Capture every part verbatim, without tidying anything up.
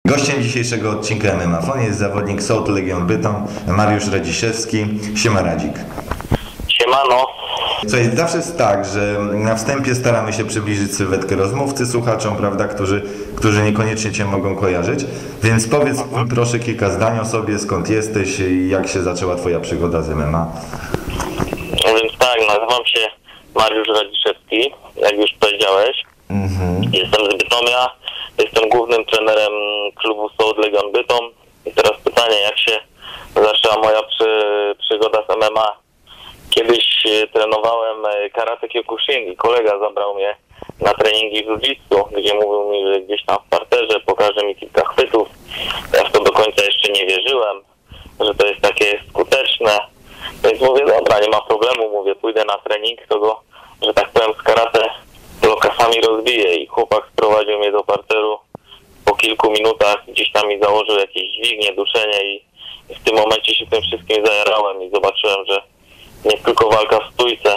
Gościem dzisiejszego odcinka M M A Fon jest zawodnik Sołt Legion Bytom, Mariusz Radziszewski. Siema Radzik. Siemano. Słuchaj, zawsze jest tak, że na wstępie staramy się przybliżyć sylwetkę rozmówcy słuchaczom, prawda, którzy, którzy niekoniecznie Cię mogą kojarzyć. Więc powiedz mhm. proszę kilka zdań o sobie, skąd jesteś i jak się zaczęła Twoja przygoda z M M A. No więc tak, nazywam się Mariusz Radziszewski, jak już powiedziałeś. Mhm. Jestem z Bytomia, jestem głównym trenerem klubu Sołt Legion Bytom. I teraz pytanie, jak się zaczęła moja przy, przygoda z M M A. Kiedyś trenowałem karate Kyokushin i kolega zabrał mnie na treningi w jiu-jitsu, gdzie mówił mi, że gdzieś tam w parterze pokaże mi kilka chwytów. Ja w to do końca jeszcze nie wierzyłem, że to jest takie skuteczne. Więc mówię, dobra, nie ma problemu, mówię, pójdę na trening, to go, że tak powiem, z karate lokasami rozbiję. I chłopak sprowadził mnie do parteru. Po kilku minutach gdzieś tam mi założył jakieś dźwignie, duszenie i w tym momencie się tym wszystkim zajarałem i zobaczyłem, że nie tylko walka w stójce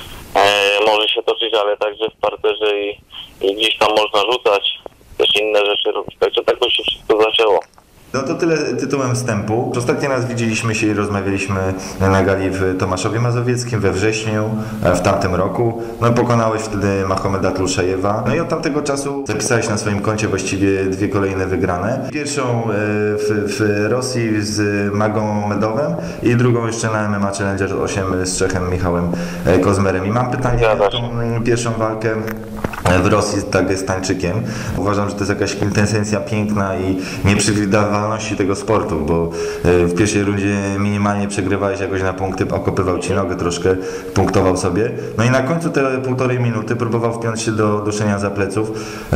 e, może się toczyć, ale także w parterze i, i gdzieś tam można rzucać, też inne rzeczy robić. Także tak to się wszystko zaczęło. No to tyle tytułem wstępu. Ostatni raz widzieliśmy się i rozmawialiśmy na gali w Tomaszowie Mazowieckim we wrześniu w tamtym roku. No pokonałeś wtedy Mahomeda Tluszajewa. No i od tamtego czasu zapisałeś na swoim koncie właściwie dwie kolejne wygrane. Pierwszą w, w Rosji z Magomedowem i drugą jeszcze na M M A Challenger osiem z Czechem Michałem Kozmerem. I mam pytanie o tą pierwszą walkę w Rosji z Dagestańczykiem. Uważam, że to jest jakaś kwintesencja piękna i nieprzewidywalności tego sportu, bo w pierwszej rundzie minimalnie przegrywałeś jakoś na punkty, okopywał Ci nogę, troszkę punktował sobie. No i na końcu te półtorej minuty próbował wpiąć się do duszenia za pleców,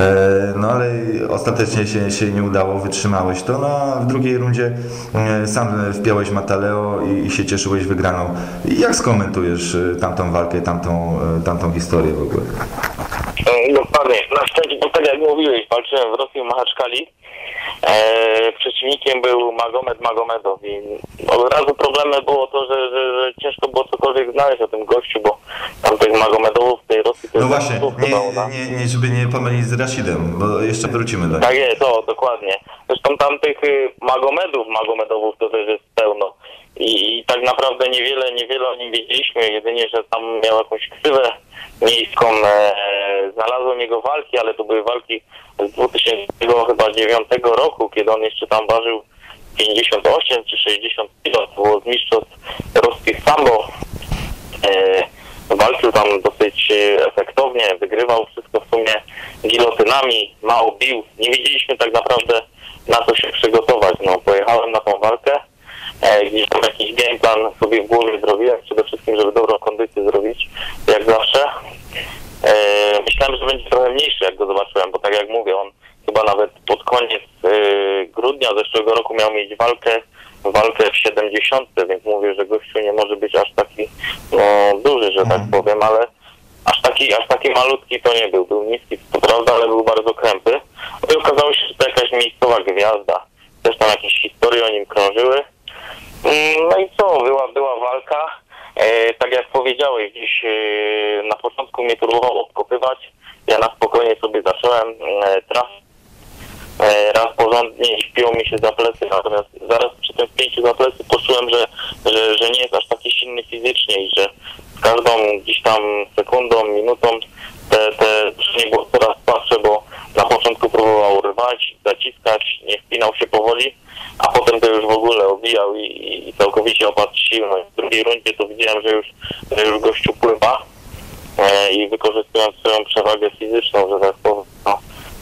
no ale ostatecznie się, się nie udało, wytrzymałeś to. No a w drugiej rundzie sam wpiąłeś Mataleo i, i się cieszyłeś wygraną. Jak skomentujesz tamtą walkę, tamtą, tamtą historię w ogóle? Dokładnie. Na szczęście, to tak jak mówiłeś, walczyłem w Rosji w Machaczkali. Eee, przeciwnikiem był Magomed Magomedow i od razu problemem było to, że, że, że ciężko było cokolwiek znaleźć o tym gościu, bo tam tych Magomedowów w tej Rosji to no jest... No właśnie, nie, chyba, nie, nie, żeby nie pomylić z Rashidem, bo jeszcze wrócimy do niego. Tak jest, to dokładnie. Zresztą tam tych Magomedów, Magomedowów to też jest pełno. I, I tak naprawdę niewiele, niewiele o nim wiedzieliśmy, jedynie, że tam miał jakąś ksywę miejską. E, znalazłem jego walki, ale to były walki z dwa tysiące dziewiątego roku, kiedy on jeszcze tam ważył pięćdziesiąt osiem czy sześćdziesiąt kilo. To było z mistrzostw ruskich sambo. E, walczył tam dosyć efektownie, wygrywał wszystko w sumie gilotynami, mało bił. Nie wiedzieliśmy tak naprawdę, na co się przygotować. No, pojechałem na tą walkę. E, gdzieś tam jakiś game plan sobie w głowie zrobiłem, przede wszystkim, żeby dobrą kondycję zrobić, jak zawsze. E, myślałem, że będzie trochę mniejszy, jak go zobaczyłem, bo tak jak mówię, on chyba nawet pod koniec e, grudnia zeszłego roku miał mieć walkę, walkę w siedemdziesiątce, więc mówię, że gościu nie może być aż taki no, duży, że tak powiem, ale aż taki, aż taki malutki to nie był. Był niski, to prawda, ale był bardzo krępy. No i okazało się, że to jakaś miejscowa gwiazda. Też tam jakieś historie o nim krążyły. No i co, była, była walka, e, tak jak powiedziałeś, gdzieś e, na początku mnie próbował obkopywać, ja na spokojnie sobie zacząłem e, trafić, e, raz porządnie wpiął mi się za plecy, natomiast zaraz przy tym wpięciu za plecy poczułem, że, że, że nie jest aż taki silny fizycznie i że z każdą gdzieś tam sekundą, minutą te, te nie było coraz słabsze, bo na początku próbował rwać, zaciskać, nie wpinał się powoli, a potem to już w ogóle obijał i, i całkowicie opadł sił. No w drugiej rundzie to widziałem, że już, że już gościu pływa e, i wykorzystując swoją przewagę fizyczną, że tak powiem, no,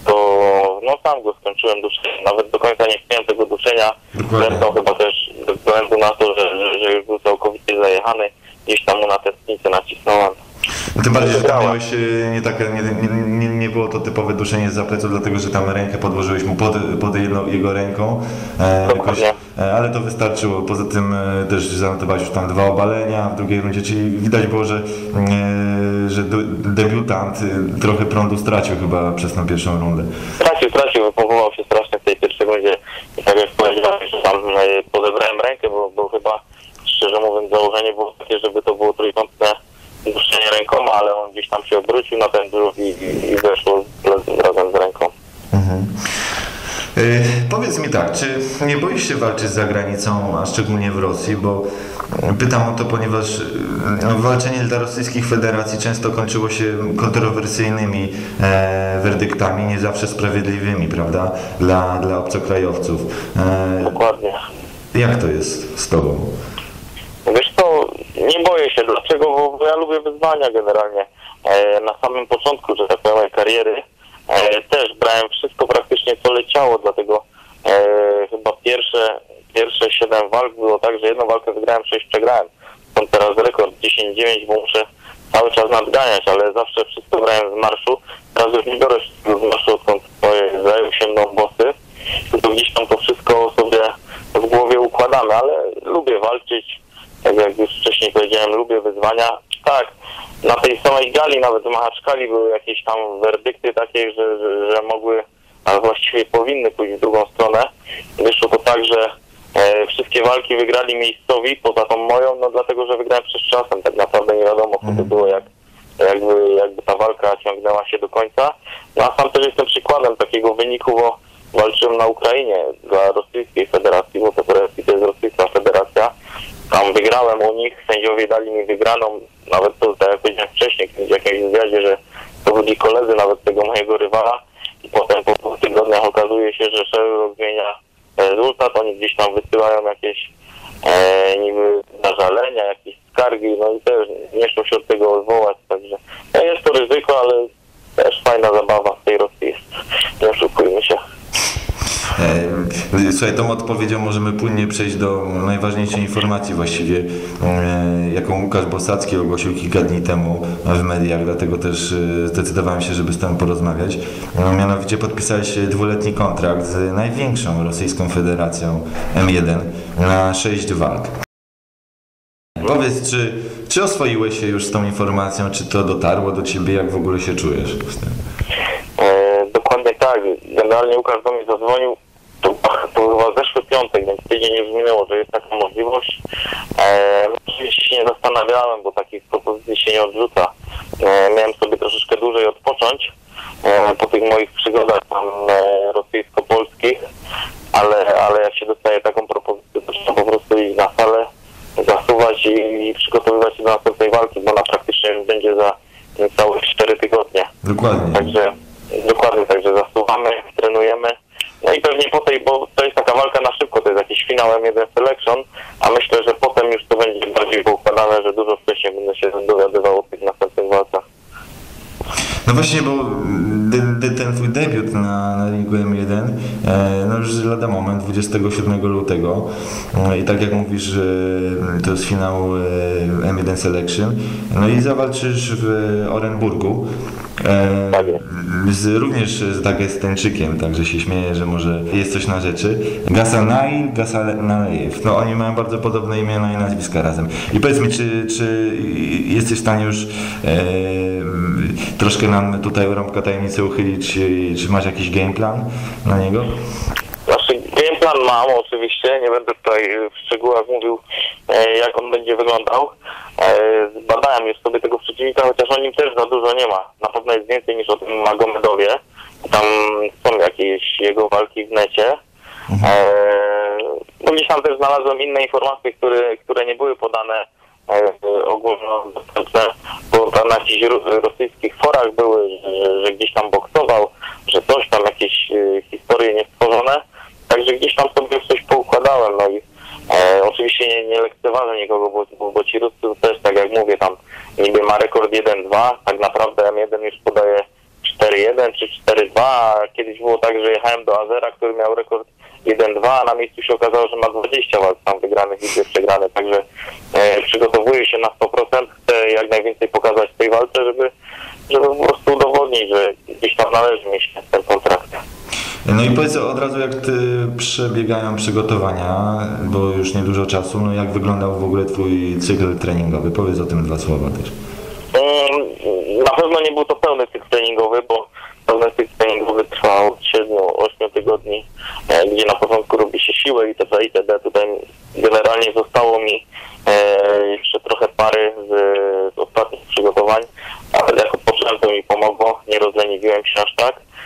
to no sam go skończyłem duszenie. Nawet do końca nie wpiąłem tego duszenia. Zresztą chyba też ze względu na to, że, że, że już był całkowicie zajechany, gdzieś tam mu na tętnicę nacisnąłem. Tym bardziej, że tam miałeś nie, tak, nie, nie, nie było to typowe duszenie za pleców, dlatego że tam rękę podłożyłeś mu pod, pod jedną, jego ręką, e, jakoś, e, ale to wystarczyło. Poza tym e, też zanotowałeś już tam dwa obalenia w drugiej rundzie, czyli widać było, że, e, że do, debiutant e, trochę prądu stracił chyba przez tą pierwszą rundę. Stracił, stracił, wypompował się strasznie w tej pierwszej rundzie i tak jak powiedziałem, że tam e, podebrałem rękę, bo, bo chyba szczerze mówiąc założenie było takie, żeby to było trójkątne duszenie rękoma, ale on gdzieś tam się obrócił na ten brzuch i, i, i weszło razem z ręką. Mhm. Yy, powiedz mi tak, czy nie boisz się walczyć za granicą, a szczególnie w Rosji, bo pytam o to, ponieważ no, walczenie dla rosyjskich federacji często kończyło się kontrowersyjnymi e, werdyktami, nie zawsze sprawiedliwymi, prawda, dla, dla obcokrajowców. E, Dokładnie. jak to jest z tobą? Wiesz co, nie boję się. Dlaczego? Bo, bo ja lubię wyzwania generalnie. E, na samym początku, że tak powiem, mojej kariery e, też brałem wszystko praktycznie, co leciało, dlatego e, chyba pierwsze, pierwsze siedem walk było tak, że jedną walkę wygrałem, sześć przegrałem. Są teraz rekord dziesięć dziewięć, bo muszę cały czas nadganiać, ale zawsze wszystko brałem z marszu. Teraz już nie biorę wszystkiego z marszu, odkąd zajął się mną bossy, tylko gdzieś tam to wszystko sobie w głowie układamy, ale lubię walczyć. Tak jak już wcześniej powiedziałem, lubię wyzwania. Tak, na tej samej gali, nawet w Machaczkali były jakieś tam werdykty takie, że, że, że mogły, a właściwie powinny pójść w drugą stronę. Wyszło to tak, że e, wszystkie walki wygrali miejscowi, poza tą moją, no dlatego, że wygrałem przed czasem. Tak naprawdę nie wiadomo, co by było, jak, jakby, jakby ta walka ciągnęła się do końca. No a sam też jestem przykładem takiego wyniku, bo walczyłem na Ukrainie dla Rosyjskiej Federacji, bo to to jest Rosyjska Federacja. Tam wygrałem u nich, sędziowie dali mi wygraną, nawet to, tak jak powiedziałem wcześniej, w jakimś wywiadzie, że to byli koledzy nawet tego mojego rywala i potem po dwóch tygodniach okazuje się, że szereg zmienia rezultat, oni gdzieś tam wysyłają jakieś e, niby zażalenia, jakieś skargi, no i też nie szło się od tego odwołać, także no jest to ryzyko, ale też fajna zabawa w tej Rosji jest, nie oszukujmy się. Słuchaj, tą odpowiedzią możemy płynnie przejść do najważniejszej informacji właściwie, jaką Łukasz Bosacki ogłosił kilka dni temu w mediach, dlatego też zdecydowałem się, żeby z tym porozmawiać. Mianowicie podpisałeś dwuletni kontrakt z największą rosyjską federacją M jeden na sześć walk. Powiedz, czy, czy oswoiłeś się już z tą informacją, czy to dotarło do ciebie, jak w ogóle się czujesz z tym? E, dokładnie tak. Generalnie Łukasz do mnie zadzwonił, to, to chyba zeszły piątek, więc tydzień już minęło, że jest taka możliwość. E, oczywiście się nie zastanawiałem, bo takich propozycji się nie odrzuca. E, miałem sobie troszeczkę dłużej odpocząć e, po tych moich przygodach tam e, rosyjsko-polskich, ale, ale jak się dostaje taką propozycję, to trzeba po prostu iść na salę, zasuwać i, i przygotowywać się do następnej walki, bo ona praktycznie już będzie za całe cztery tygodnie. Dokładnie. Także dokładnie, także zasuwamy, trenujemy. No i pewnie po tej, bo to jest taka walka na szybko, to jest jakiś finał M jeden Selection, a myślę, że potem już to będzie bardziej poukładane, że dużo wcześniej będę się dowiadywał o tych następnych walkach. No właśnie, bo de, de, ten twój debiut na, na ringu M jeden, e, no już lada moment, dwudziestego siódmego lutego e, i tak jak mówisz, że to jest finał e, M jeden Selection, no i zawalczysz w Orenburgu, e, Tak jest. z, również z Dagestańczykiem, także się śmieję, że może jest coś na rzeczy. Gasanai, Gasanalejew, no oni mają bardzo podobne imiona i nazwiska razem. I powiedz mi, czy, czy jesteś w stanie już e, troszkę nam tutaj rąbka tajemnicy uchylić, czy masz jakiś game plan na niego? Znaczy game plan mam oczywiście, nie będę tutaj w szczegółach mówił, jak on będzie wyglądał. Zbadałem już sobie tego przeciwnika, chociaż o nim też za dużo nie ma. Na pewno jest więcej niż o tym Magomedowie. Tam są jakieś jego walki w necie. Mhm. No gdzieś tam też znalazłem inne informacje, które, które nie były podane ogólnodostępne, bo tam na jakichś rosyjskich forach były, że, że gdzieś tam boksował, że coś tam, jakieś e, historie niestworzone, także gdzieś tam sobie coś poukładałem, no i e, oczywiście nie, nie lekceważę nikogo, bo, bo, bo ci Ruscy to też, tak jak mówię, tam niby ma rekord jeden dwa, tak naprawdę M jeden już podaje cztery jeden czy cztery dwa, a kiedyś było tak, że jechałem do Azera, który miał rekord jeden dwa, a na miejscu się okazało, że ma dwadzieścia walk tam wygranych i dwie przegrane, także e, przygotowuję się na sto procent, chcę jak najwięcej pokazać w tej walce, żeby, żeby po prostu udowodnić, że gdzieś tam należy mi się ten kontrakt. No i powiedz od razu, jak ty przebiegają przygotowania, bo już niedużo czasu, no jak wyglądał w ogóle twój cykl treningowy? Powiedz o tym dwa słowa też. Na pewno nie był to pełny cykl treningowy, bo pełny cykl treningowy trwał od siedmiu ośmiu tygodni, gdzie na początku robi się siłę itd. itd. Tutaj generalnie zostało mi jeszcze trochę pary z, z ostatnich przygotowań, ale jak odpocząłem, to mi pomogło, nie rozleniwiłem się aż tak,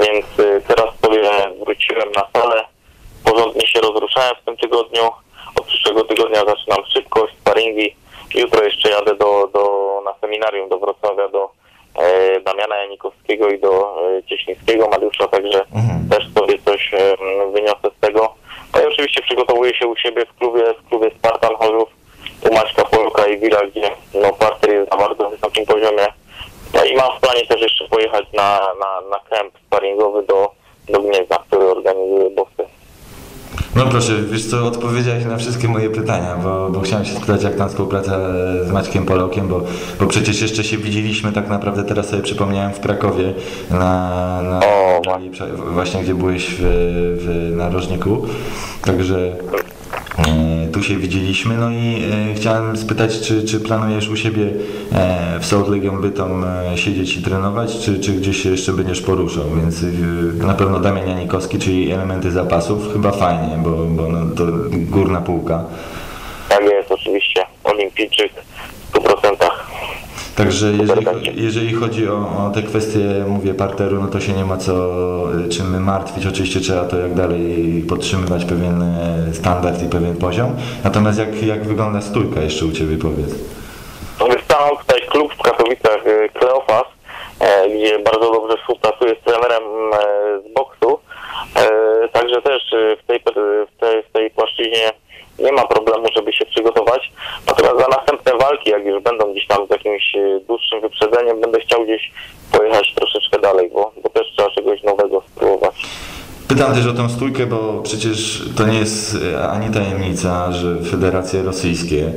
więc y, teraz sobie wróciłem na salę, porządnie się rozruszałem w tym tygodniu, od przyszłego tygodnia zaczynam szybkość, sparingi, jutro jeszcze jadę do, do, na seminarium do Wrocławia, do e, Damiana Janikowskiego i do e, Cieślińskiego Mariusza, także Mhm. też sobie coś e, wyniosę z tego. No i oczywiście przygotowuję się u siebie w klubie, w klubie Spartan Chorzów, u Maćka Polka i Wira, gdzie no, parter jest na bardzo wysokim poziomie. No i mam w planie też jeszcze pojechać na, na, na kemp sparingowy do, do Gniezna, który organizuje Bossy. No proszę, wiesz co, odpowiedziałeś na wszystkie moje pytania, bo, bo chciałem się spytać, jak tam współpraca z Maćkiem Polokiem, bo, bo przecież jeszcze się widzieliśmy tak naprawdę, teraz sobie przypomniałem, w Krakowie, na, na O, właśnie gdzie byłeś w, w narożniku, także e, tu się widzieliśmy. No i e, chciałem spytać, czy, czy planujesz u siebie e, w Sołt Legion Bytom e, siedzieć i trenować, czy, czy gdzieś się jeszcze będziesz poruszał, więc e, na pewno Damian Janikowski, czyli elementy zapasów, chyba fajnie, bo, bo no, to górna półka. Tak jest, oczywiście, olimpijczyk w stu procentach. Także jeżeli, jeżeli chodzi o, o te kwestie, mówię, parteru, no to się nie ma co czym martwić. Oczywiście trzeba to jak dalej podtrzymywać pewien standard i pewien poziom. Natomiast jak, jak wygląda stójka jeszcze u Ciebie, powiedz? Wystanął tutaj klub w Katowicach Kleofas, gdzie bardzo dobrze współpracuję z trenerem z boksu. Także też w tej, w tej, w tej płaszczyźnie nie ma problemu, żeby się przygotować. Natomiast za następne walki, jak już będą gdzieś tam z jakimś dłuższym wyprzedzeniem, będę chciał gdzieś pojechać troszeczkę dalej, bo, bo też trzeba czegoś nowego spróbować. Pytam też o tą stójkę, bo przecież to nie jest ani tajemnica, że federacje rosyjskie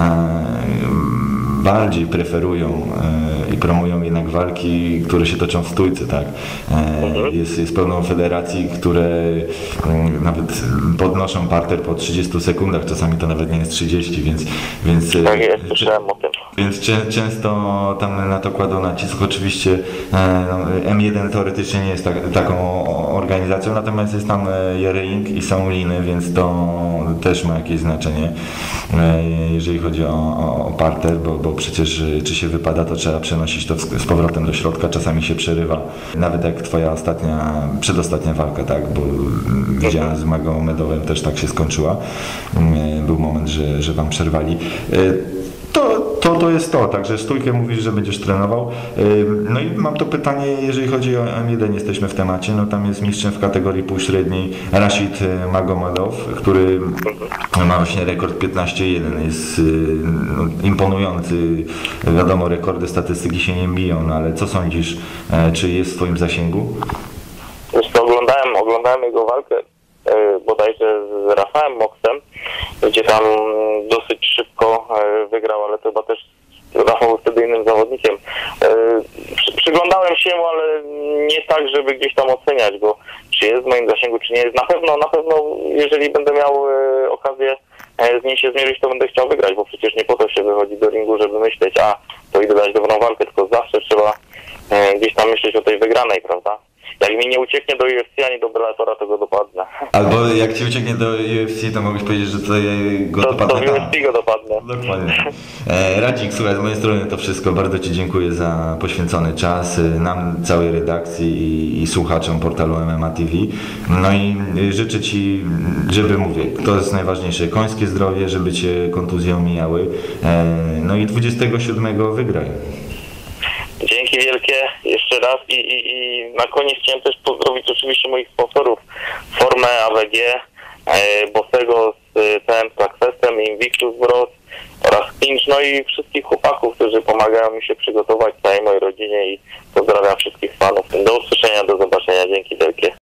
bardziej preferują i promują jednak walki, które się toczą w stójce, tak? Jest, jest pełno federacji, które nawet podnoszą parter po trzydziestu sekundach, czasami to nawet nie jest trzydzieści, więc... więc tak jest, słyszałem o tym. Więc czę, często tam na to kładą nacisk. Oczywiście no, M jeden teoretycznie nie jest tak, taką organizacją, natomiast jest tam Jerink i są liny, więc to też ma jakieś znaczenie, jeżeli chodzi o, o parter, bo, bo przecież czy się wypada, to trzeba przenosić to z powrotem do środka, czasami się przerywa. Nawet jak twoja ostatnia, przedostatnia walka, tak, bo widziałem z Magomedowem też tak się skończyła. Był moment, że, że wam przerwali. To, to, to jest to, także stójkę mówisz, że będziesz trenował. No i mam to pytanie, jeżeli chodzi o M jeden, jesteśmy w temacie, no tam jest mistrzem w kategorii półśredniej Rashid Magomedow, który ma właśnie rekord piętnaście jeden, jest no, imponujący, wiadomo, rekordy, statystyki się nie biją, no ale co sądzisz, czy jest w twoim zasięgu? Wiesz co, oglądałem, oglądałem jego walkę bodajże z Rafałem Moksem, gdzie tam dosyć szybko wygrał, ale to chyba też Rafał był wtedy innym zawodnikiem. Przyglądałem się mu, ale nie tak, żeby gdzieś tam oceniać go, czy jest w moim zasięgu, czy nie jest. Na pewno, na pewno, jeżeli będę miał okazję z nim się zmierzyć, to będę chciał wygrać, bo przecież nie po to się wychodzi do ringu, żeby myśleć, a to idę dać dobrą walkę, tylko zawsze trzeba gdzieś tam myśleć o tej wygranej, prawda? Jak mi nie ucieknie do U F C ani do Bellatora, to go dopadnę. Albo jak ci ucieknie do U F C, to mogłeś powiedzieć, że to go to, dopadnę to tam. U F C go dopadnę. Dokładnie. E, Radzik, słuchaj, z mojej strony to wszystko. Bardzo Ci dziękuję za poświęcony czas, nam, całej redakcji i, i słuchaczom portalu M M A T V. No i życzę Ci, żeby, mówię, to jest najważniejsze, końskie zdrowie, żeby Cię kontuzje omijały. E, no i dwudziestego siódmego wygraj. Dzięki wielkie jeszcze raz i, i, i na koniec chciałem też pozdrowić oczywiście moich sponsorów, Formę, A W G, e, Bossego z P M Successem, Invictus Bros oraz Clinch, no i wszystkich chłopaków, którzy pomagają mi się przygotować, całej mojej rodzinie i pozdrawiam wszystkich fanów. Do usłyszenia, do zobaczenia, dzięki wielkie.